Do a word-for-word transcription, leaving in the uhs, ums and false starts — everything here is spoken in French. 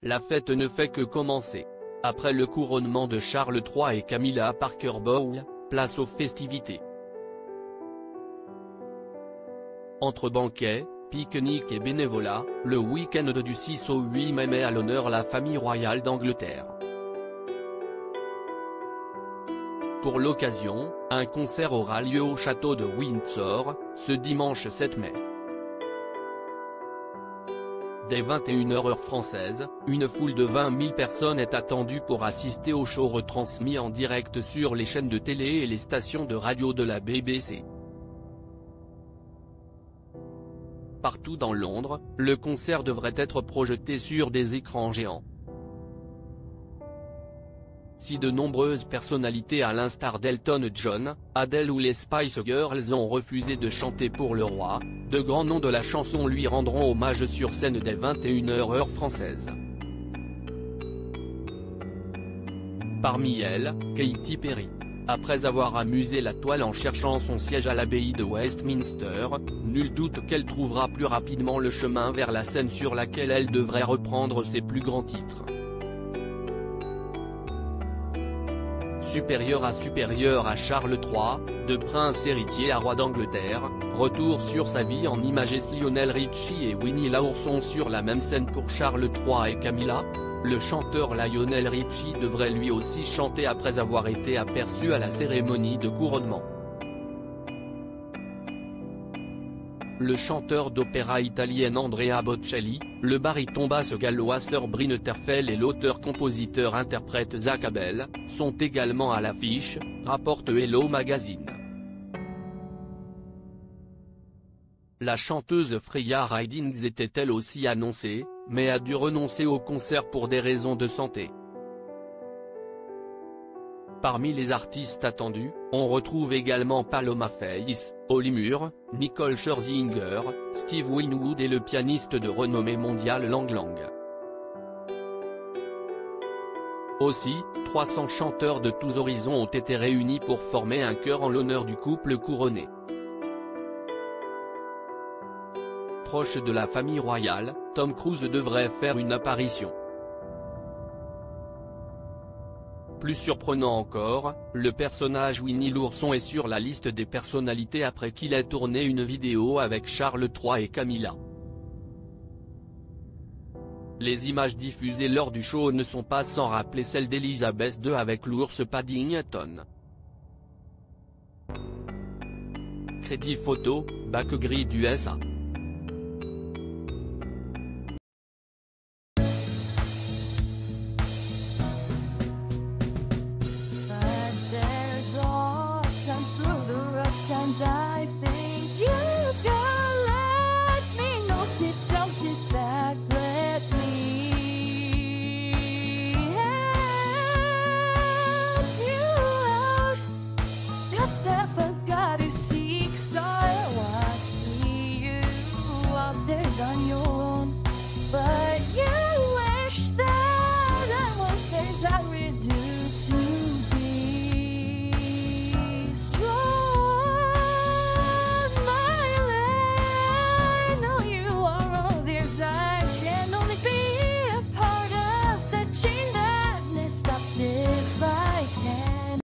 La fête ne fait que commencer. Après le couronnement de Charles trois et Camilla Parker Bowles, place aux festivités. Entre banquets, pique-niques et bénévolat, le week-end du six au huit mai met à l'honneur la famille royale d'Angleterre. Pour l'occasion, un concert aura lieu au château de Windsor, ce dimanche sept mai. Dès vingt et une heures heure française, une foule de vingt mille personnes est attendue pour assister au show retransmis en direct sur les chaînes de télé et les stations de radio de la B B C. Partout dans Londres, le concert devrait être projeté sur des écrans géants. Si de nombreuses personnalités à l'instar d'Elton John, Adele ou les Spice Girls ont refusé de chanter pour le roi, de grands noms de la chanson lui rendront hommage sur scène dès vingt et une heures heure française. Parmi elles, Katy Perry. Après avoir amusé la toile en cherchant son siège à l'abbaye de Westminster, nul doute qu'elle trouvera plus rapidement le chemin vers la scène sur laquelle elle devrait reprendre ses plus grands titres. Supérieur à supérieur à Charles trois, de prince héritier à roi d'Angleterre, retour sur sa vie en images. Lionel Richie et Winnie Laour sont sur la même scène pour Charles trois et Camilla. Le chanteur Lionel Richie devrait lui aussi chanter après avoir été aperçu à la cérémonie de couronnement. Le chanteur d'opéra italien Andrea Bocelli, le baryton basse gallois Sir Bryn Terfel et l'auteur-compositeur-interprète Zach Abel, sont également à l'affiche, rapporte Hello Magazine. La chanteuse Freya Ridings était elle aussi annoncée, mais a dû renoncer au concert pour des raisons de santé. Parmi les artistes attendus, on retrouve également Paloma Faith, Holly Moore, Nicole Scherzinger, Steve Winwood et le pianiste de renommée mondiale Lang Lang. Aussi, trois cents chanteurs de tous horizons ont été réunis pour former un chœur en l'honneur du couple couronné. Proche de la famille royale, Tom Cruise devrait faire une apparition. Plus surprenant encore, le personnage Winnie l'ourson est sur la liste des personnalités après qu'il ait tourné une vidéo avec Charles trois et Camilla. Les images diffusées lors du show ne sont pas sans rappeler celles d'Elizabeth deux avec l'ours Paddington. Crédit photo, Backgrid U S A. Times I